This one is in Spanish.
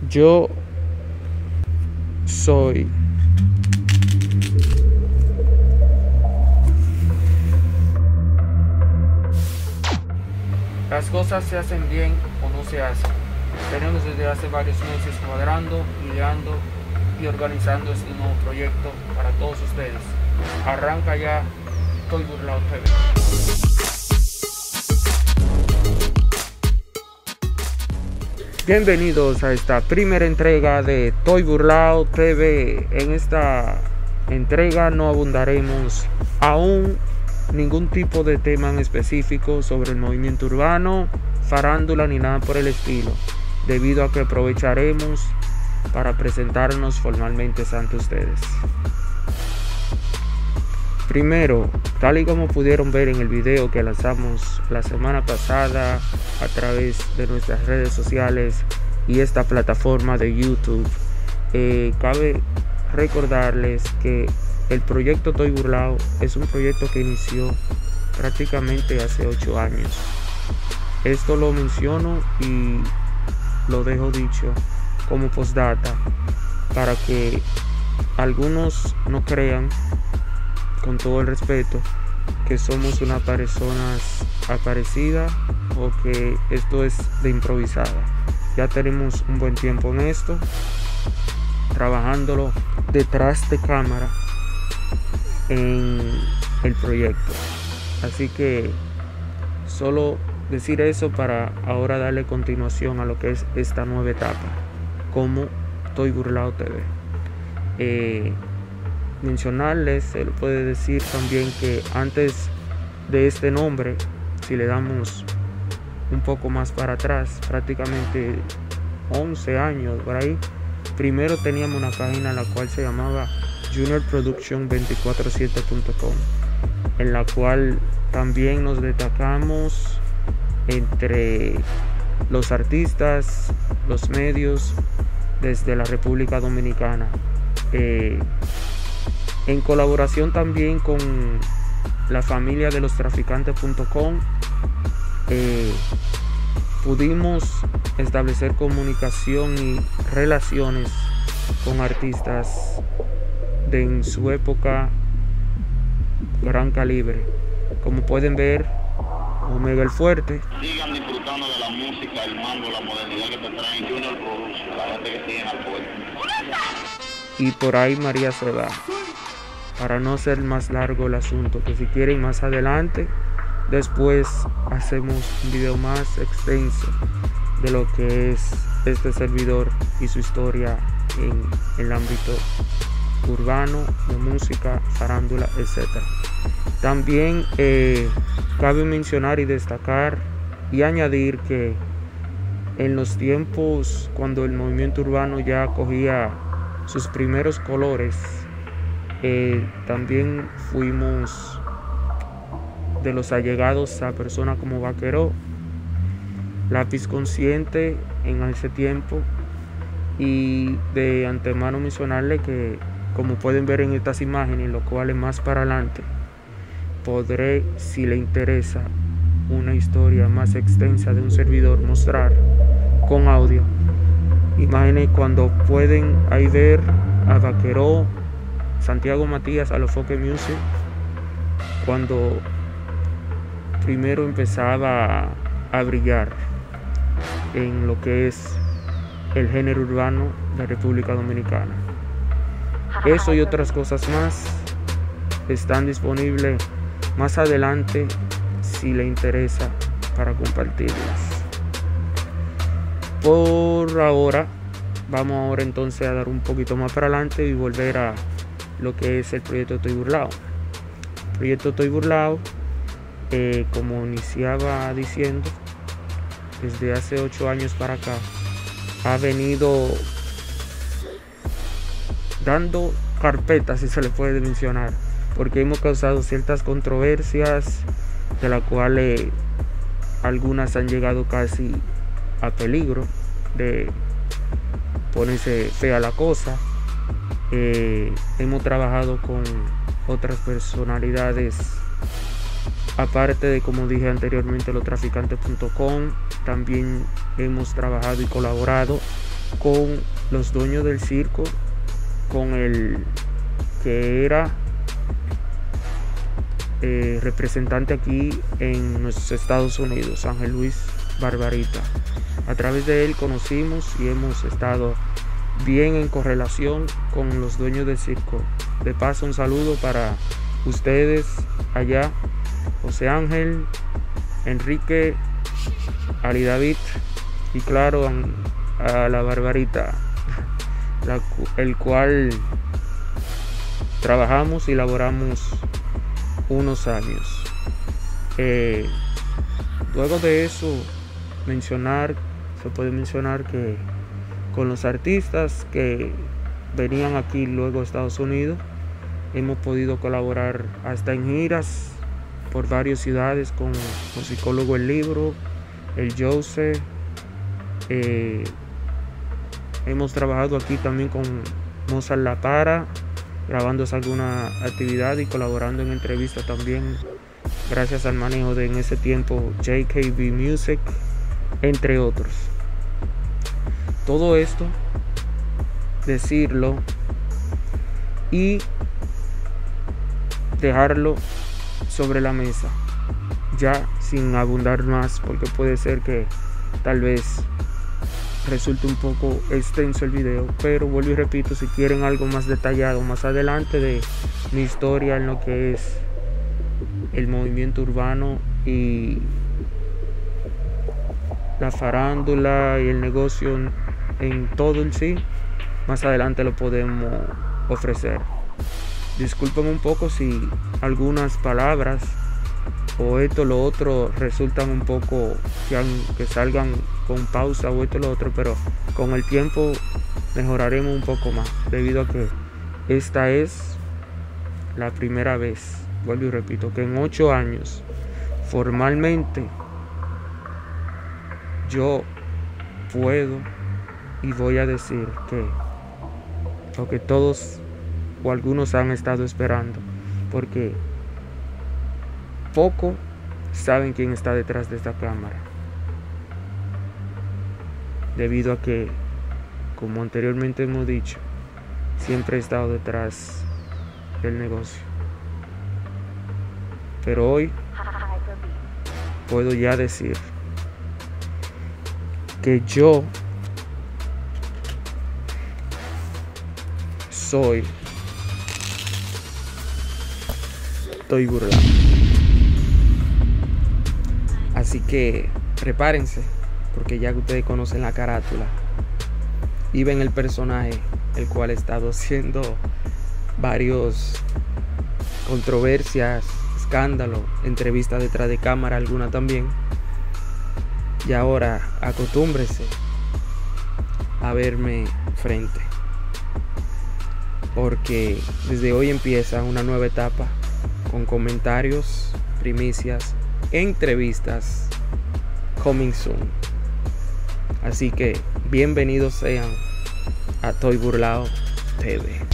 Yo soy las cosas se hacen bien o no se hacen. Tenemos desde hace varios meses cuadrando, ideando y organizando este nuevo proyecto para todos ustedes. Arranca ya Toy Burlao TV. Bienvenidos a esta primera entrega de Toy Burlao TV. En esta entrega no abundaremos aún ningún tipo de tema en específico sobre el movimiento urbano, farándula ni nada por el estilo, debido a que aprovecharemos para presentarnos formalmente ante ustedes. Primero, tal y como pudieron ver en el video que lanzamos la semana pasada a través de nuestras redes sociales y esta plataforma de YouTube, cabe recordarles que el proyecto Toy Burlao es un proyecto que inició prácticamente hace 8 años. Esto lo menciono y lo dejo dicho como postdata para que algunos no crean, con todo el respeto, que somos una personas aparecida o que esto es de improvisada. Ya tenemos un buen tiempo en esto, trabajándolo detrás de cámara en el proyecto. Así que solo decir eso para ahora darle continuación a lo que es esta nueva etapa como Toy Burlao TV. Mencionarles, se lo puede decir también, que antes de este nombre, si le damos un poco más para atrás, prácticamente 11 años por ahí, primero teníamos una página la cual se llamaba juniorproduction247.com, en la cual también nos destacamos entre los artistas, los medios desde la República Dominicana, en colaboración también con la familia de los traficantes.com. Pudimos establecer comunicación y relaciones con artistas de en su época gran calibre, como pueden ver Omega el Fuerte. Sigan disfrutando de la música, el mambo, la modernidad que te traen Junior Production, la gente que tiene apoyo. Y por ahí María se va. Para no ser más largo el asunto, que si quieren más adelante, después hacemos un video más extenso de lo que es este servidor y su historia en el ámbito urbano, de música, farándula, etc. También cabe mencionar y destacar y añadir que en los tiempos cuando el movimiento urbano ya cogía sus primeros colores, también fuimos de los allegados a personas como Vaqueró, Lápiz Consciente en ese tiempo, y de antemano mencionarle que, como pueden ver en estas imágenes, lo cual más para adelante podré, si le interesa, una historia más extensa de un servidor, mostrar con audio imágenes cuando pueden ahí ver a Vaqueró, Santiago Matías, a los Foque Music, cuando primero empezaba a brillar en lo que es el género urbano de la República Dominicana. Eso y otras cosas más están disponibles más adelante si le interesa, para compartirlas. Por ahora, vamos entonces a dar un poquito más para adelante y volver a lo que es el proyecto Toy Burlao. El proyecto Toy Burlao, como iniciaba diciendo, desde hace 8 años para acá, ha venido dando carpetas, si se le puede mencionar, porque hemos causado ciertas controversias, de las cuales algunas han llegado casi a peligro de ponerse fea la cosa. Hemos trabajado con otras personalidades, aparte de, como dije anteriormente, los traficantes.com. También hemos trabajado y colaborado con los dueños del circo, con el que era representante aquí en los Estados Unidos, Ángel Luis Barbarita. A través de él conocimos y hemos estado bien en correlación con los dueños del circo. De paso, un saludo para ustedes allá, José Ángel, Enrique, Ali David y claro a la Barbarita, el cual trabajamos y laboramos unos años. Luego de eso se puede mencionar que con los artistas que venían aquí luego a Estados Unidos hemos podido colaborar hasta en giras por varias ciudades con Psicólogo El Libro, el Jose. Hemos trabajado aquí también con Mozart La Para, grabando alguna actividad y colaborando en entrevistas también, gracias al manejo de en ese tiempo JKB Music, entre otros. Todo esto, decirlo y dejarlo sobre la mesa, ya sin abundar más, porque puede ser que tal vez resulta un poco extenso el video, pero vuelvo y repito, si quieren algo más detallado más adelante de mi historia en lo que es el movimiento urbano y la farándula y el negocio en todo en sí, más adelante lo podemos ofrecer. Disculpen un poco si algunas palabras o esto o lo otro resultan un poco que salgan con pausa o esto o lo otro, pero con el tiempo mejoraremos un poco más, debido a que esta es la primera vez, vuelvo y repito, que en 8 años formalmente yo puedo y voy a decir que lo que todos o algunos han estado esperando, porque poco saben quién está detrás de esta cámara, debido a que, como anteriormente hemos dicho, siempre he estado detrás del negocio. Pero hoy puedo ya decir que yo soy Toy Burlao. Así que prepárense, porque ya que ustedes conocen la carátula y ven el personaje, el cual ha estado haciendo varios controversias, escándalos, entrevistas detrás de cámara, alguna también. Y ahora acostúmbrese a verme frente, porque desde hoy empieza una nueva etapa con comentarios, primicias, entrevistas, coming soon. Así que bienvenidos sean a Toy Burlao TV.